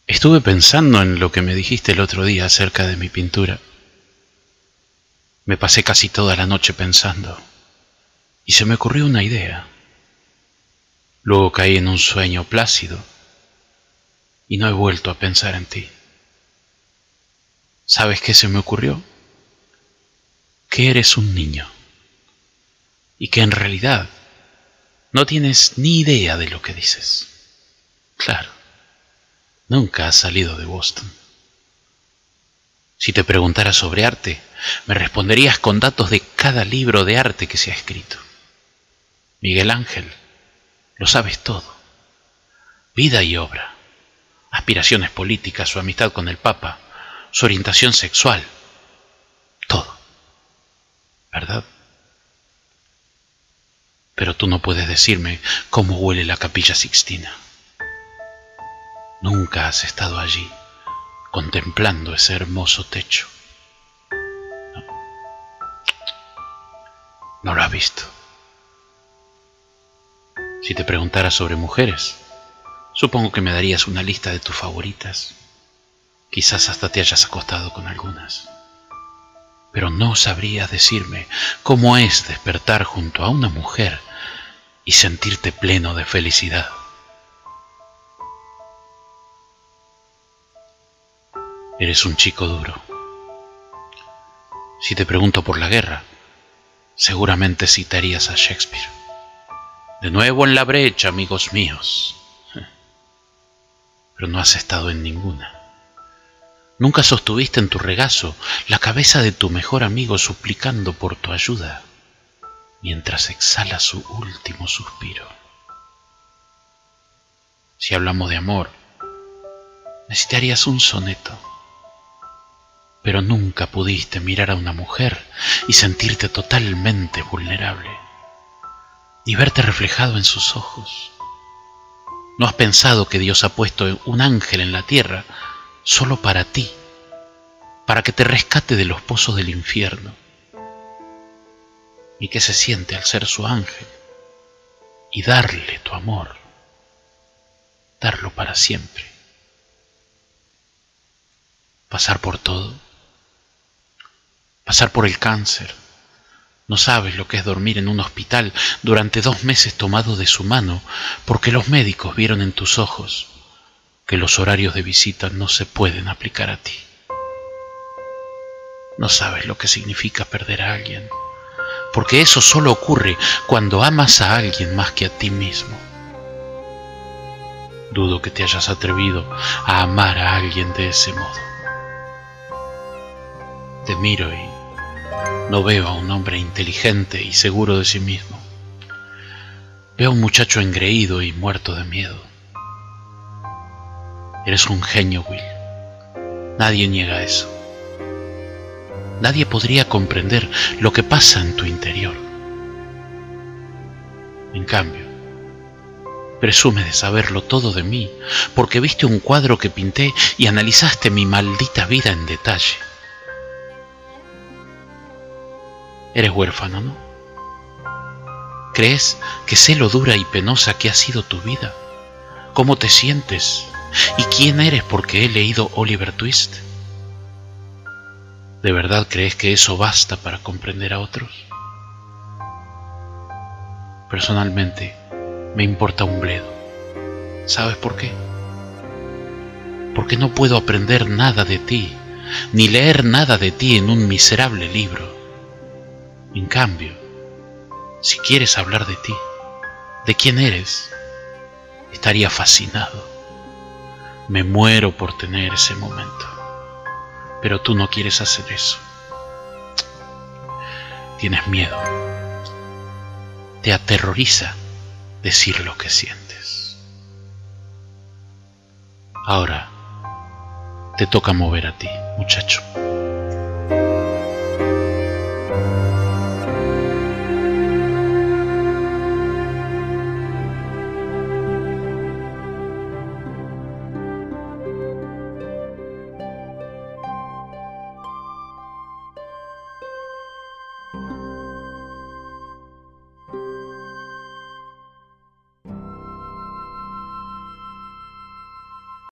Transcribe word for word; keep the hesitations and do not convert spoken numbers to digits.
Estuve pensando en lo que me dijiste el otro día acerca de mi pintura. Me pasé casi toda la noche pensando y se me ocurrió una idea. Luego caí en un sueño plácido y no he vuelto a pensar en ti. ¿Sabes qué se me ocurrió? Que eres un niño y que en realidad no tienes ni idea de lo que dices. Claro, nunca has salido de Boston. Si te preguntara sobre arte, me responderías con datos de cada libro de arte que se ha escrito. Miguel Ángel, lo sabes todo. Vida y obra, aspiraciones políticas, su amistad con el Papa, su orientación sexual, todo. ¿Verdad? Pero tú no puedes decirme cómo huele la Capilla Sixtina. Nunca has estado allí, contemplando ese hermoso techo. No, no lo has visto. Si te preguntara sobre mujeres, supongo que me darías una lista de tus favoritas. Quizás hasta te hayas acostado con algunas. Pero no sabrías decirme cómo es despertar junto a una mujer y sentirte pleno de felicidad. Eres un chico duro. Si te pregunto por la guerra, seguramente citarías a Shakespeare. De nuevo en la brecha, amigos míos. Pero no has estado en ninguna. Nunca sostuviste en tu regazo la cabeza de tu mejor amigo suplicando por tu ayuda, mientras exhala su último suspiro. Si hablamos de amor, necesitarías un soneto. Pero nunca pudiste mirar a una mujer y sentirte totalmente vulnerable, ni verte reflejado en sus ojos. ¿No has pensado que Dios ha puesto un ángel en la tierra solo para ti, para que te rescate de los pozos del infierno? ¿Y qué se siente al ser su ángel y darle tu amor, darlo para siempre? Pasar por todo, pasar por el cáncer. No sabes lo que es dormir en un hospital durante dos meses tomado de su mano porque los médicos vieron en tus ojos que los horarios de visita no se pueden aplicar a ti. No sabes lo que significa perder a alguien, porque eso solo ocurre cuando amas a alguien más que a ti mismo. Dudo que te hayas atrevido a amar a alguien de ese modo. Te miro y no veo a un hombre inteligente y seguro de sí mismo. Veo a un muchacho engreído y muerto de miedo. Eres un genio, Will. Nadie niega eso. Nadie podría comprender lo que pasa en tu interior. En cambio, presumes de saberlo todo de mí porque viste un cuadro que pinté y analizaste mi maldita vida en detalle. Eres huérfano, ¿no? ¿Crees que sé lo dura y penosa que ha sido tu vida? ¿Cómo te sientes? ¿Y quién eres porque he leído Oliver Twist? ¿De verdad crees que eso basta para comprender a otros? Personalmente, me importa un bledo. ¿Sabes por qué? Porque no puedo aprender nada de ti, ni leer nada de ti en un miserable libro. En cambio, si quieres hablar de ti, de quién eres, estaría fascinado. Me muero por tener ese momento. Pero tú no quieres hacer eso. Tienes miedo. Te aterroriza decir lo que sientes. Ahora te toca mover a ti, muchacho.